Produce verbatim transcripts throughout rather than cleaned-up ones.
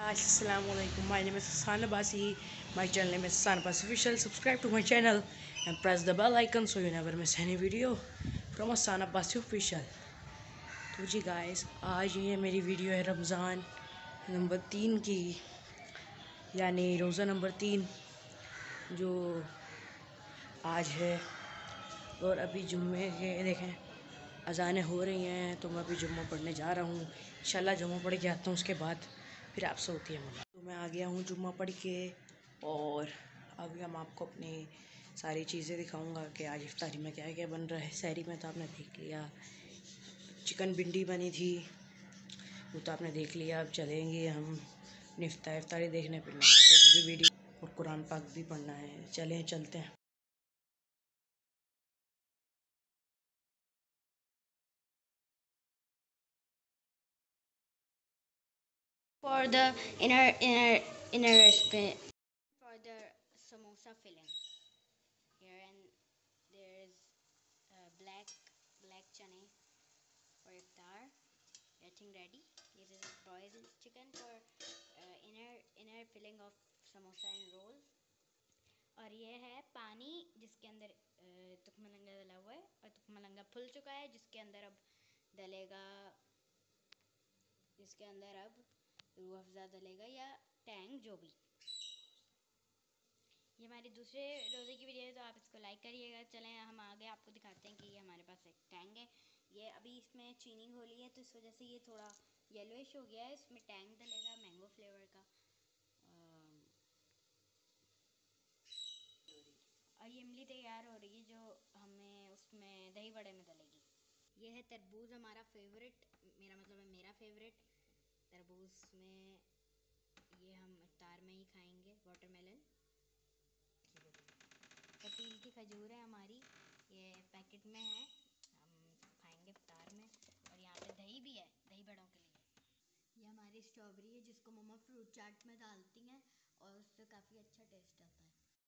Assalamu alaikum. My name is Hassaan Abbasi. My channel name is Hassaan Abbasi Official. Subscribe to my channel and press the bell icon so you never miss any video from Hassaan Abbasi Official. तो जी guys, आज ये मेरी video है Ramzan number तीन की, यानी रोज़ा number तीन जो आज है। और अभी जुम्मे के देखें अज़ानें हो रही हैं, तो मैं अभी जुम्मा पढ़ने जा रहा हूँ। इंशाल्लाह जुम्मा पढ़ के आता हूँ, उसके बाद फिर आपसे होती है मुलाकात। तो मैं आ गया हूँ जुम्मा पढ़ के, और अभी हम आपको अपनी सारी चीज़ें दिखाऊंगा कि आज इफ्तारी में क्या क्या बन रहा है। सहरी में तो आपने देख लिया, चिकन भिंडी बनी थी, वो तो आपने देख लिया। अब चलेंगे हम इफ्तार इफ्तारी देखने, फिर नमाज़ की भी वीडियो और कुरान पाक भी पढ़ना है। चलें चलते हैं। For the inner inner inner spin for the samosa filling here, and there is uh, black black chane for iftar getting ready. This is boiled chicken for uh, inner inner filling of samosa and roll. और ये है पानी जिसके अंदर तुखमलंगा डला हुआ है, और तुखमलंगा फूल चुका है, जिसके अंदर अब डलेगा जिसके अंदर अब रूह अफ़ज़ा डलेगा या टैंग, जो भी। ये हमारी दूसरे रोज़े की वीडियो है, तो आप इसको लाइक करिएगा। चलें हम आगे आपको दिखाते हैं कि ये हमारे पास एक टैंग है। ये अभी इसमें चीनी घोली है, तो इस वजह से ये थोड़ा येलोइश हो गया है। इसमें टैंग डलेगा मैंगो फ्लेवर का। और ये इमली तैयार हो रही है, जो हमें उसमें दही बड़े में डलेगी। ये है तरबूज, हमारा फेवरेट, मेरा मतलब है मेरा फेवरेट तरबूज में। ये हम इफ्तार में ही खाएंगे। वाटरमेलन, पतील की खजूर है हमारी, ये पैकेट में है, हम खाएंगे इफ्तार में। और यहाँ पे दही भी है, दही बड़ों के लिए। ये हमारी स्ट्रॉबेरी है, जिसको मम्मा फ्रूट चाट में डालती हैं, और उससे काफ़ी अच्छा टेस्ट आता है।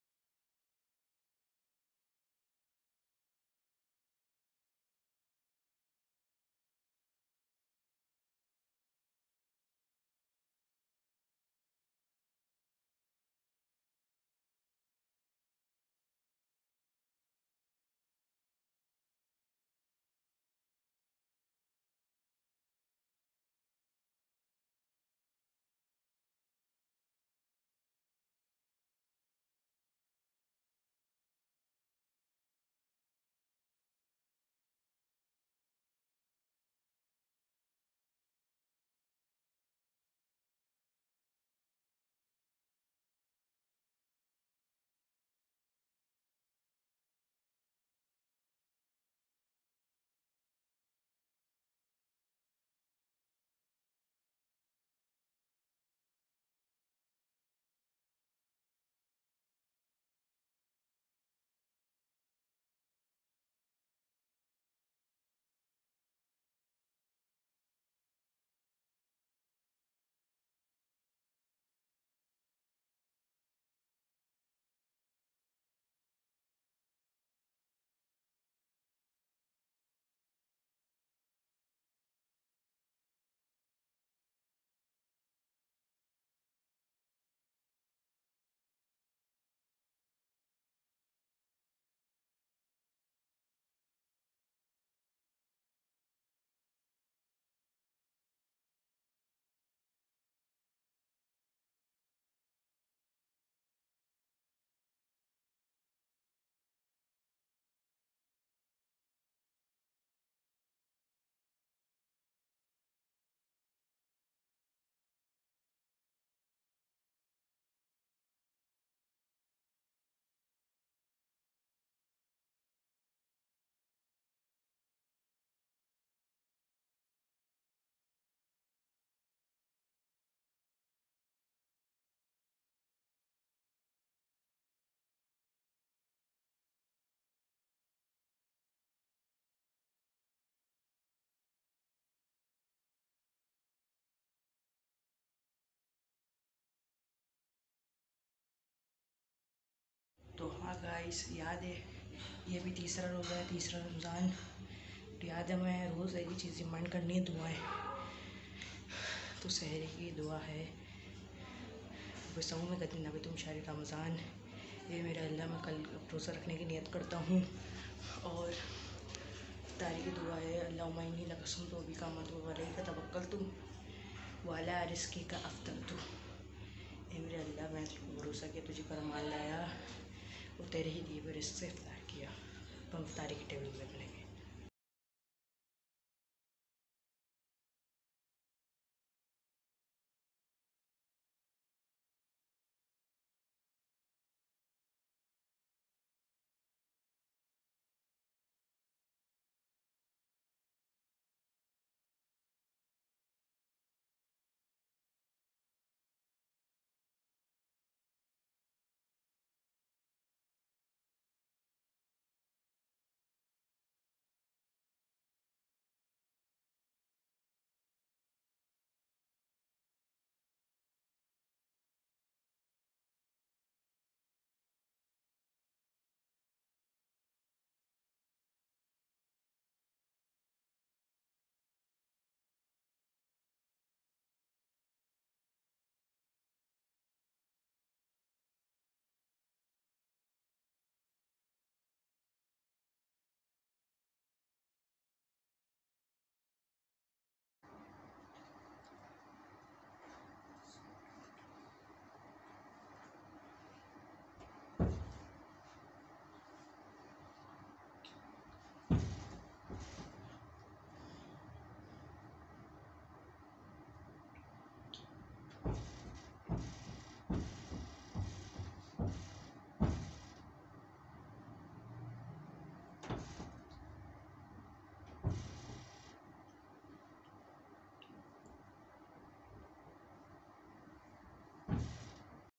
तो हाँ गाइस, याद है ये भी तीसरा रोज़ा है, तीसरा रमज़ान। तो याद है मैं रोज़ एक ही चीज़ रिमाइंड करनी है, दुआएं। तो सहरी की दुआ है बेसाऊँ में कदी नबी तुम शहर रमज़ान। ये मेरा अल्लाह, मैं कल रोज़ा रखने की नियत करता हूँ और तारी की दुआ है अल्लाह उम्मीनी लकसम तो भी का मत वाले का तवक्कल तुम वाला रिस्की का अफ्तर तू। ये मेरे अल्लाह, मैं तेरे को भरोसा किया, तुझे पर मान लाया और तेरे ही दिए पर रिस्क से इफ्तार किया। तो हम इफ्तारी की टेबल में बने।